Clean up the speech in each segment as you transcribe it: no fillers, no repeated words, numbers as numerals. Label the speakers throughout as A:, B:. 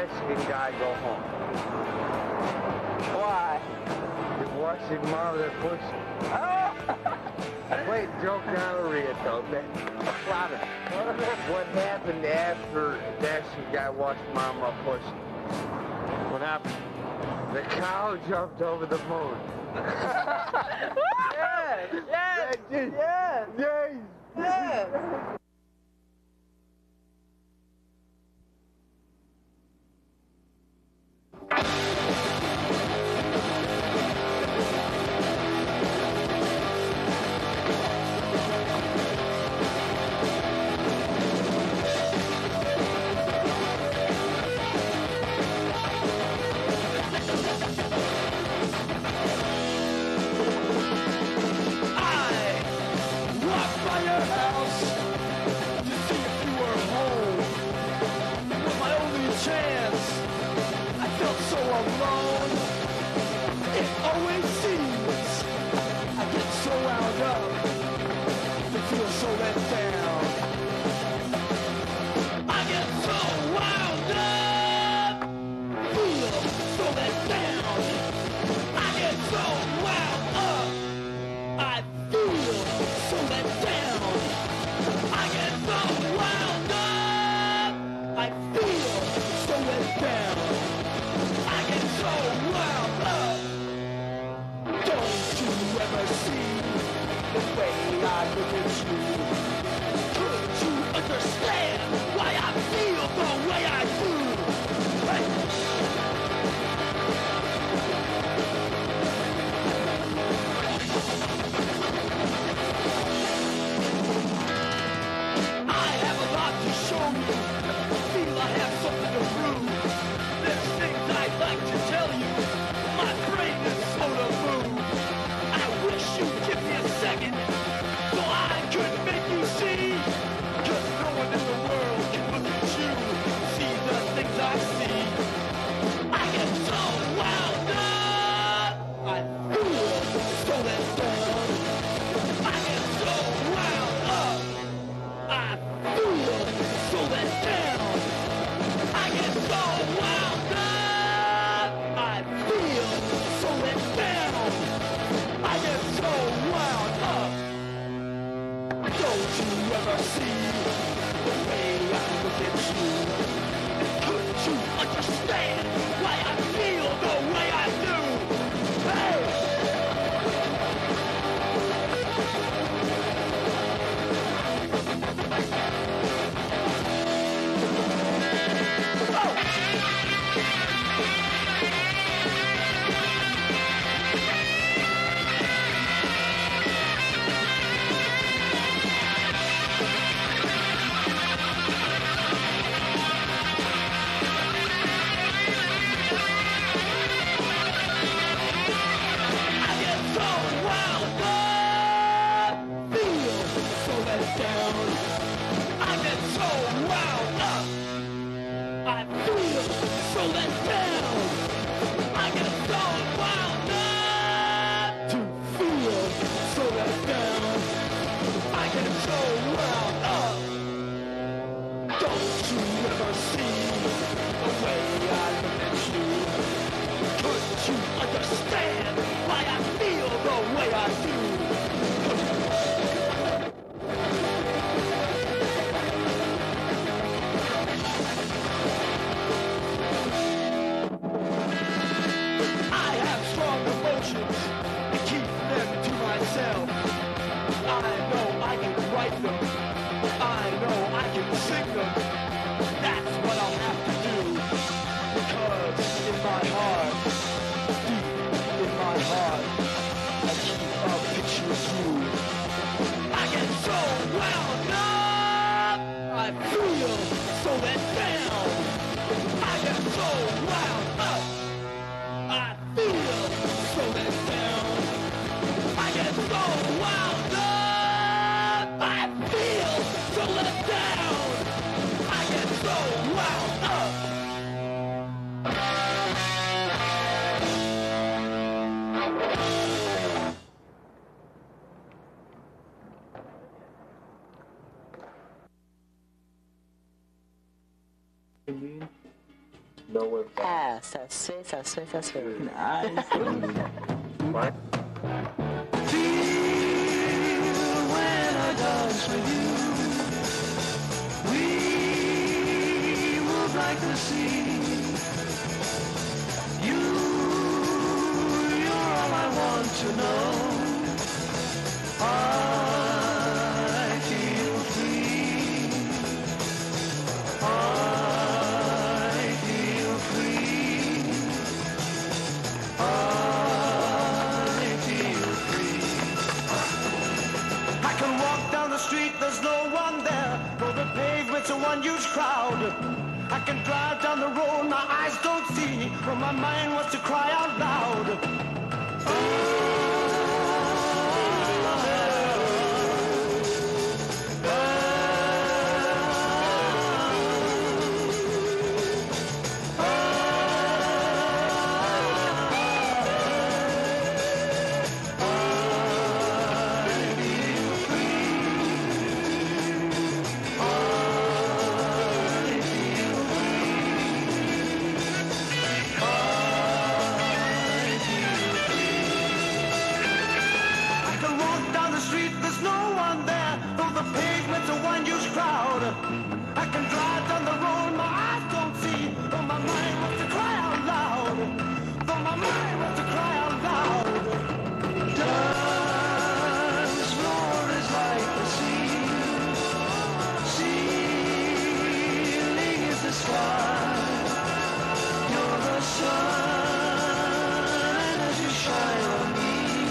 A: Mexican guy go home.
B: Why?
A: You watch your mother pussy. Wait, Joe Galleria though. What happened after Mexican guy watched Mama pussy?
B: What happened?
A: The cow jumped over the moon.
B: Yes! Yes!
A: Yes!
B: Yes!
A: Yes!
B: Yes!
A: nowhere fast.
C: Ah, ça se fait, ça se fait, ça se fait.
D: Nice.
A: What?
D: When I dance with you, we move like the sea. You're all I want to know. I feel free. I feel free. I feel free. I can walk down the street, there's no one there. For the pavement's a one-huge crowd. I can drive down the road, my eyes don't see, but my mind wants to cry out loud. I can drive down the road, my eyes don't see, but my mind wants to cry out loud. But my mind wants to cry out loud. Dance floor is like the sea. Ceiling is the sky. You're the sun, and as you shine on me,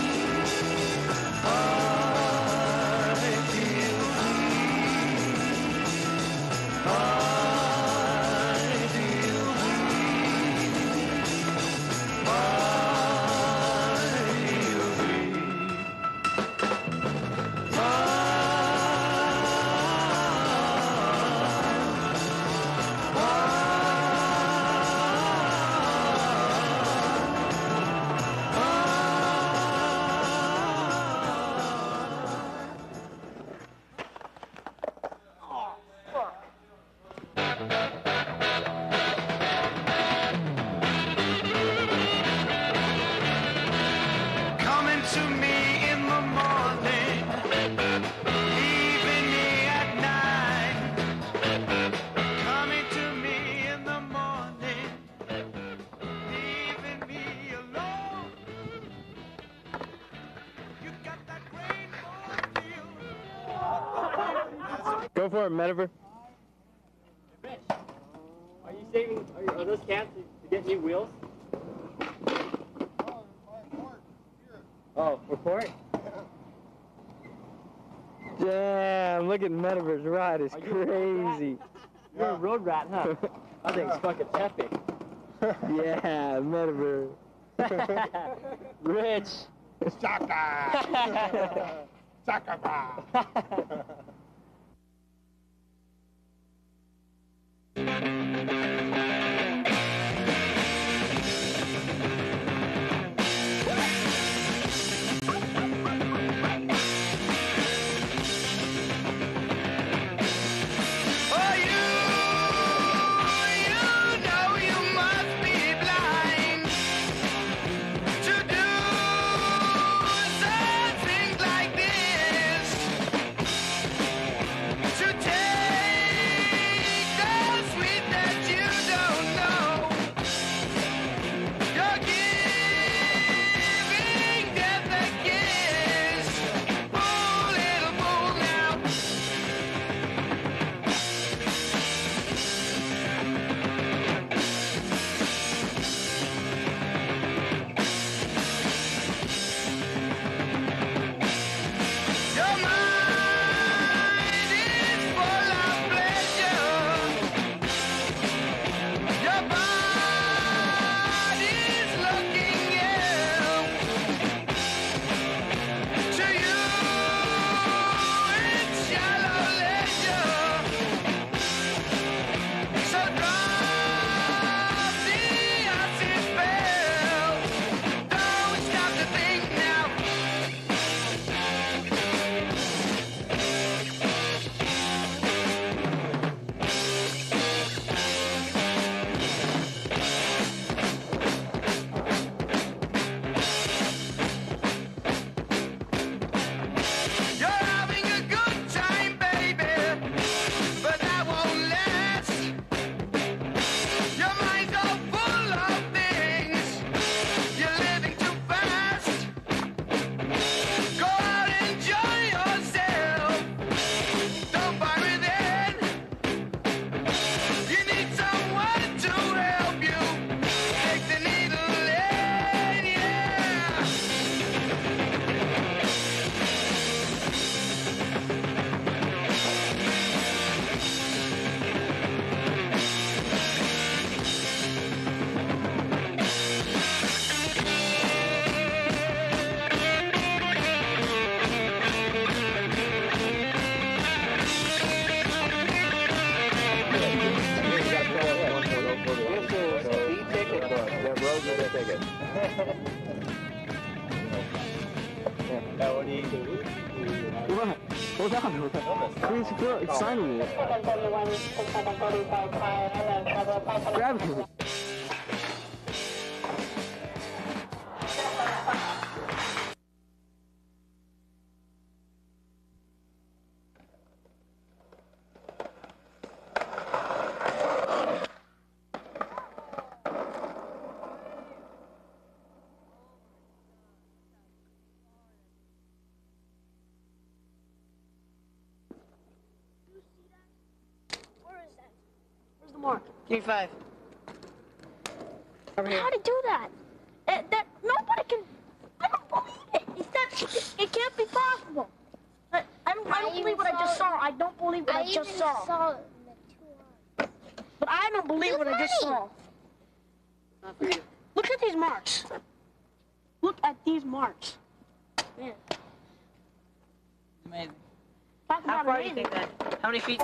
B: Go for it, Metaver.
E: Rich, are you saving, are those cans to get new wheels? Oh, for port?
B: Damn, look at Metaver's ride. It's crazy.
E: You're a road rat, huh? I think it's fucking epic.
B: Yeah, Metaver.
E: Rich.
F: Shaka! Shaka!
D: To take the sweet that you
B: What? Hold on. Please sign me. Grab him.
C: Give me 5. Over here.
G: How to do that? That nobody can. I don't believe it. It can't be possible. I don't believe what I just saw. I don't believe what I just saw. But I don't believe what I just saw.
E: Not for you.
G: Look at these marks. Look at these marks. Man.
C: Amazing.
G: Talk
C: How
G: about
C: far do you
G: amazing.
C: think that? How many feet?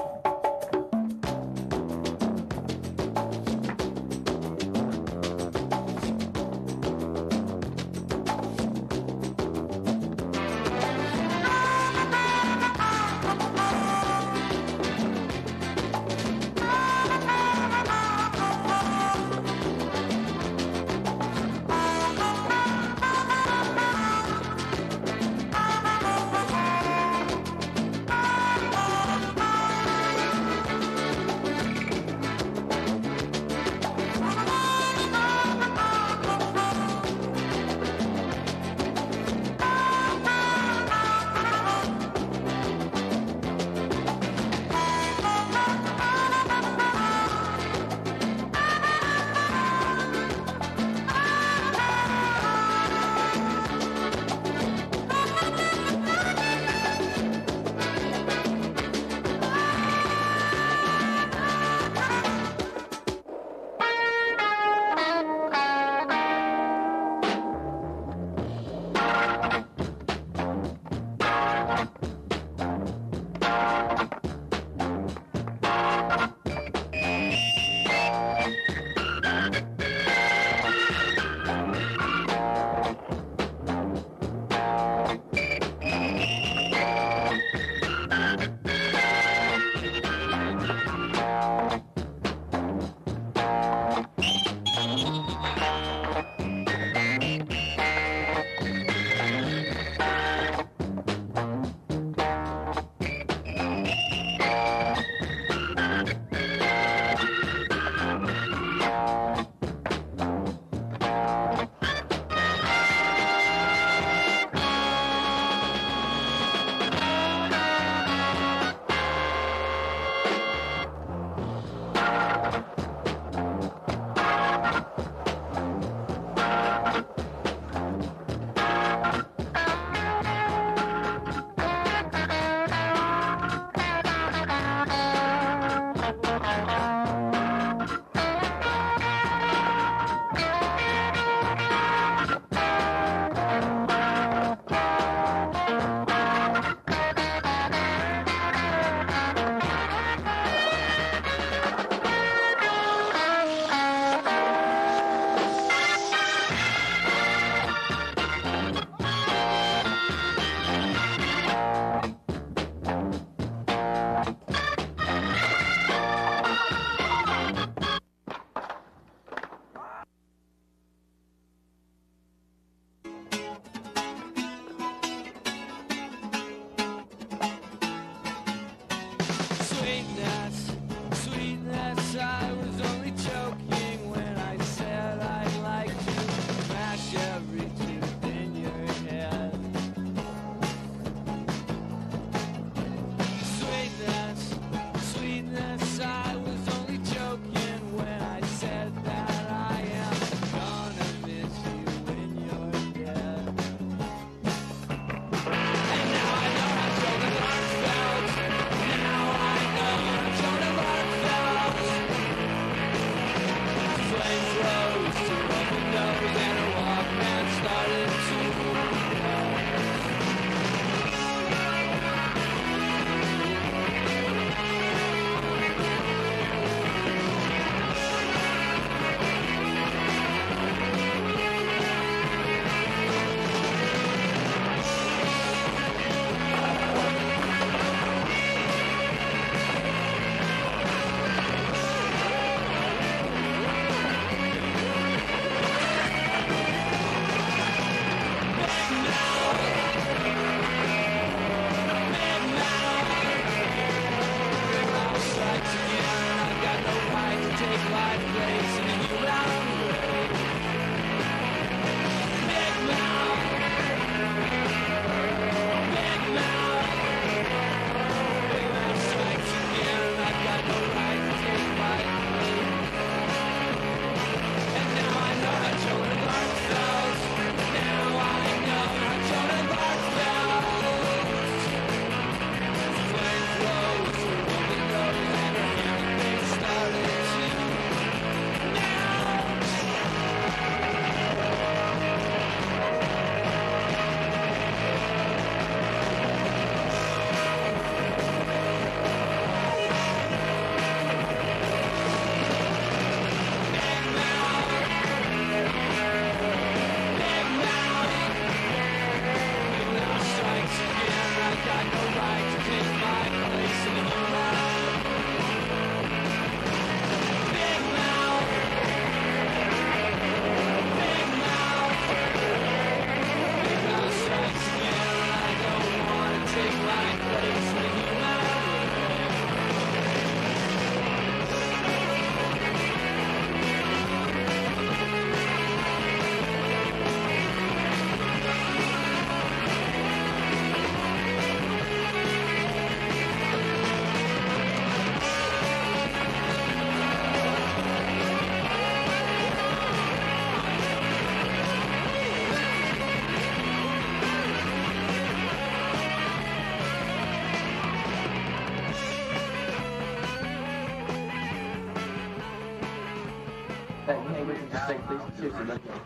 E: Hey, wait a second, please. Seriously, let go.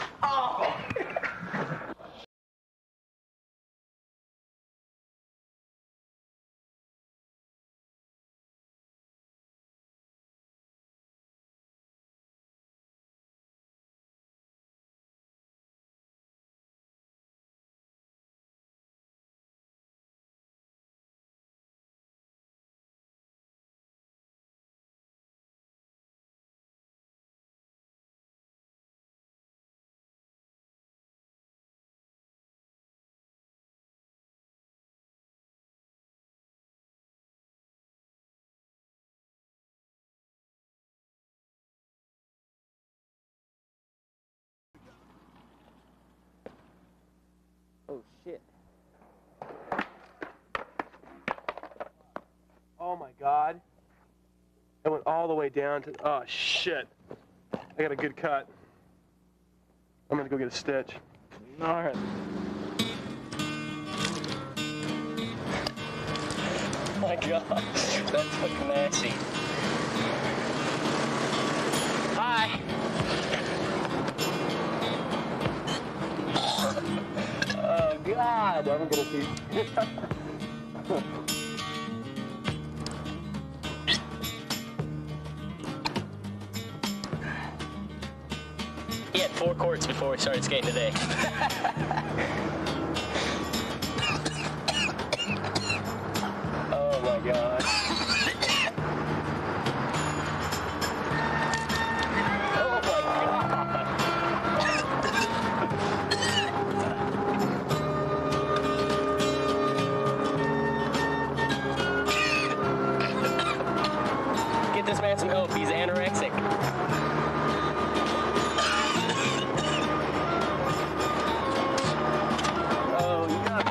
E: Oh, shit. Oh, my God. It went all the way down to... Oh, shit. I got a good cut. I'm gonna go get a stitch.
B: All right.
E: Oh, my God. That's fucking nasty. Hi. Oh, God. I'm gonna see.
H: He had 4 quarts before we started skating today.
E: Oh my God. Oh my God.
H: Get this man some help. He's anorexic.
E: Oh, yuck.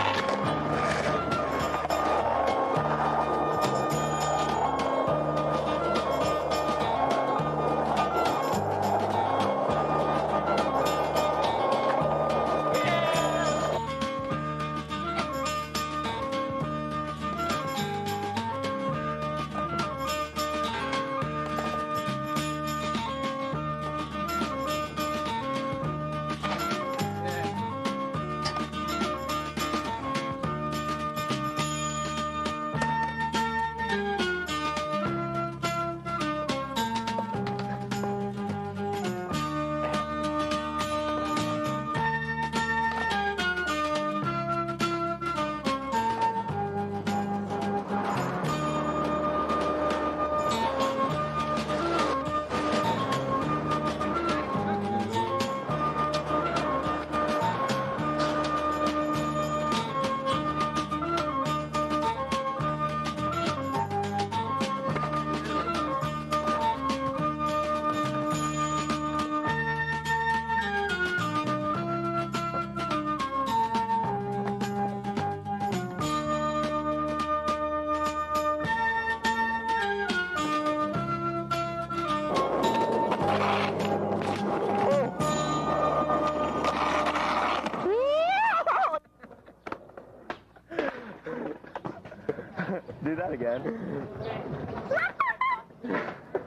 E: Do that again.